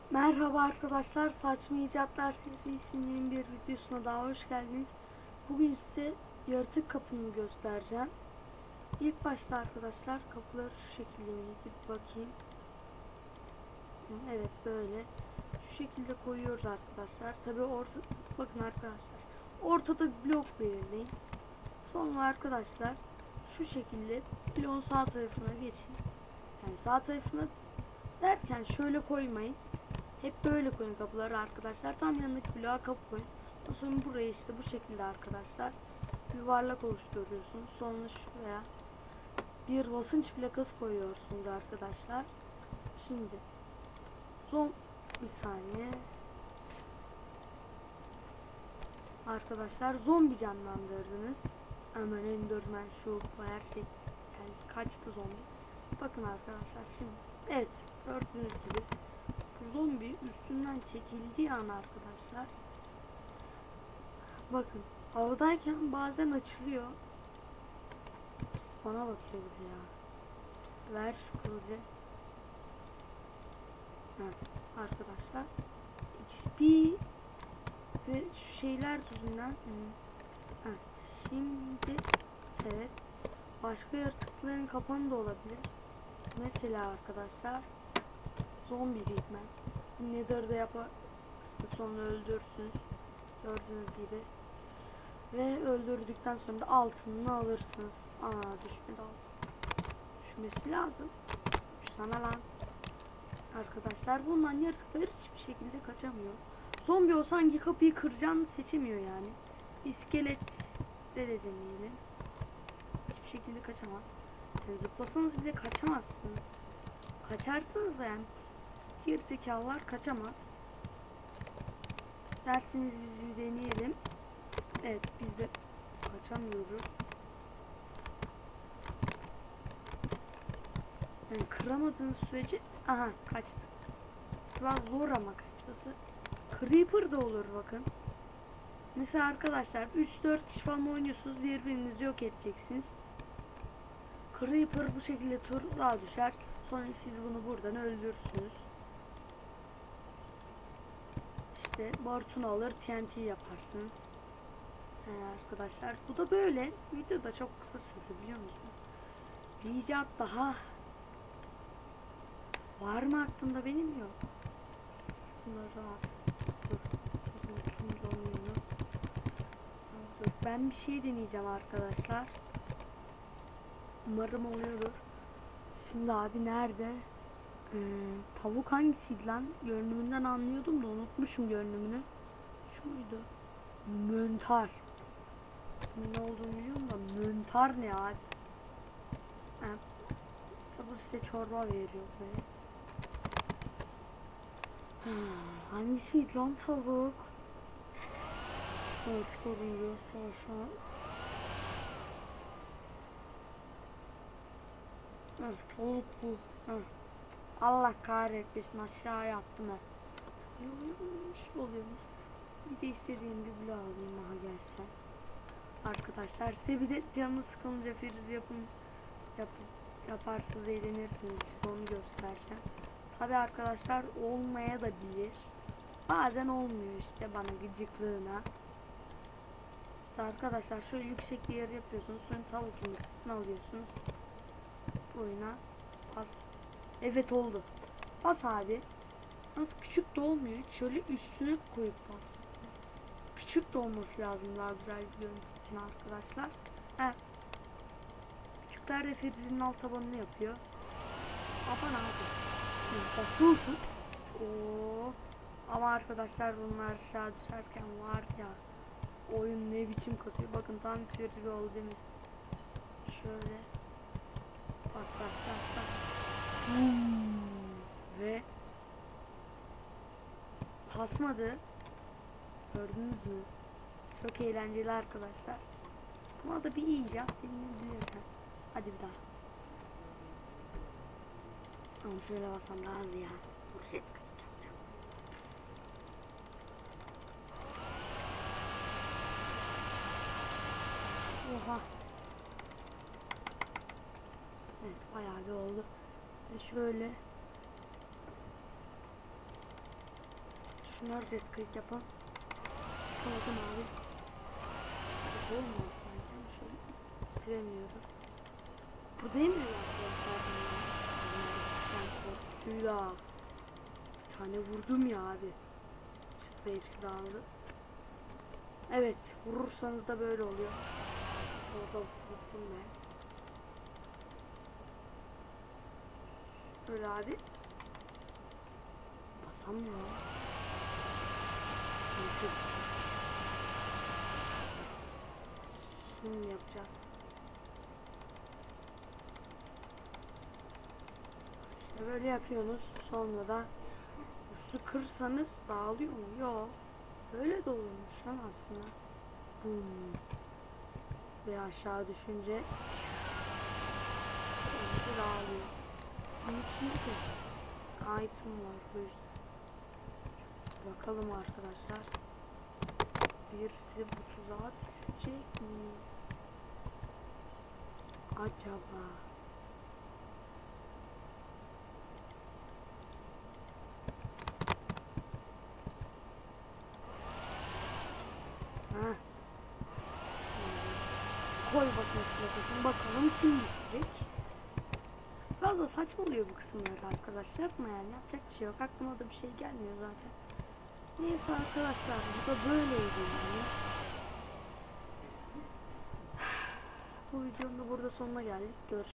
Merhaba arkadaşlar, Saçma İcatlar serisinin bir videosuna daha hoş geldiniz. Bugün size yaratık kapımı göstereceğim. İlk başta arkadaşlar kapıları şu şekilde gidip bakayım. Evet, böyle şu şekilde koyuyoruz arkadaşlar. Tabi bakın arkadaşlar, ortada bir blok belirleyin. Sonra arkadaşlar şu şekilde bloğun sağ tarafına geçin. Yani sağ tarafına derken şöyle koymayın. Hep böyle koyun kapıları arkadaşlar. Tam yanındaki bloğa kapı koyun. Sonra buraya işte bu şekilde arkadaşlar yuvarlak oluşturuyorsunuz. Sonra şuraya bir basınç plakası koyuyorsunuz arkadaşlar. Şimdi bir saniye. Arkadaşlar zombi canlandırdınız. Hemen Enderman şu her şey yani kaçtı zombi. Bakın arkadaşlar şimdi. Evet, gördüğünüz gibi zombi üstünden çekildiği an arkadaşlar, bakın havadayken bazen açılıyor. Bana bakıyoruz ya. Ver şu kılıcı. Arkadaşlar XP ve şu şeyler yüzünden şimdi evet, başka yaratıkların kapanı da olabilir. Mesela arkadaşlar zombi bitmen. Nether'da yapar sonra öldürürsünüz. Gördüğünüz gibi. Ve öldürdükten sonra da altınını alırsınız. Düşmedi altın. Düşmesi lazım. Sana lan. Arkadaşlar bundan yaratıklar hiçbir şekilde kaçamıyor. Zombi olsa hangi kapıyı kıracağını seçemiyor yani. İskelet de deneyelim. Hiçbir şekilde kaçamaz. Yani zıplasanız bile kaçamazsınız. Kaçarsınız da yani. Gerizekalılar kaçamaz. Derseniz biz bir deneyelim. Evet, biz de kaçamıyoruz. Yani kıramadığınız sürece kaçtı. Biraz zor ama kaçması. Creeper da olur bakın. Mesela arkadaşlar 3-4 kişi falan oynuyorsunuz, birbirinizi yok edeceksiniz. Creeper bu şekilde tuzağa düşer. Sonra siz bunu buradan öldürürsünüz. İşte Bartun alır, TNT yaparsınız. Arkadaşlar bu da böyle. Video da çok kısa sürdü biliyor musunuz? Bir icat daha var mı aklımda, benim yok. Bunları at. Dur, ben bir şey deneyeceğim arkadaşlar. Umarım oluyordur. Şimdi abi nerede? Tavuk hangisiydi lan? Görünümünden anlıyordum da unutmuşum görünümünü. Şu muydu? Möntar. Ne olduğunu biliyorum da möntar ne abi? Bu size çorba veriyor böyle. Hangisiydi lan tavuk? Evet, koruyor savaşa. Evet, tavuk bu. Allah kahretmesin, aşağı yaptım ben. Ne oluyormuş? Bir de istediğim bir bloğu alayım, gelse. Arkadaşlar size bir de canınız sıkılınca friz yaparsınız, eğlenirsiniz, işte onu göstereceğim. Tabi arkadaşlar olmaya da bilir. Bazen olmuyor işte, bana gıcıklığına. İşte arkadaşlar şöyle yüksek bir yer yapıyorsunuz, sonra tavuk yumurtasını alıyorsunuz. Oyuna bas. Evet, oldu. Bas abi. Nasıl küçük de olmuyor. Şöyle üstüne koyup bas. Küçük de olması lazım daha güzel bir görüntü için arkadaşlar. Küçükler de Friz'in alt tabanını yapıyor. Aman abi. Basılı tut. Oo. Ama arkadaşlar bunlar aşağı düşerken var ya, oyun ne biçim kasıyor. Bakın tam bir oldu değil mi? Şöyle. Bak. Ve kasmadı. Gördünüz mü? Çok eğlenceli arkadaşlar. Buna da bir icat denilebilir. Hadi bir daha. Ama şöyle basam daha hızlı ya. Burset yapacağım. Oha. Evet, bayağı bir oldu. Ve şöyle. Şunları red click yapalım. Yapamadım abi. Olmaz sanki ama şöyle bitiremiyorum. Bu değil mi arkadaşlar? Korkusuyla bir tane vurdum ya abi. Şurada hepsi dağıldı. Evet, vurursanız da böyle oluyor. Orada vurdum ben. Böyle abi. Basamıyor. Şimdi yapacağız. İşte böyle yapıyorsunuz. Sonra da üstü kırsanız dağılıyor mu? Yok. Böyle de olurmuş lan aslında. Boom. Ve aşağı düşünce dağılıyor. Bunun içinde de item var bu yüzden. Bakalım arkadaşlar. Birisi bu tuzağa düşecek mi? Acaba? Heh. Koy basın plakasını bakalım kim düşecek. Biraz da saçma oluyor bu kısımlar arkadaşlar, yapma yani, yapacak bir şey yok, aklıma da bir şey gelmiyor zaten. Neyse arkadaşlar, bu da böyleydi yani. Bu videonun da burada sonuna geldik. Görüşürüz.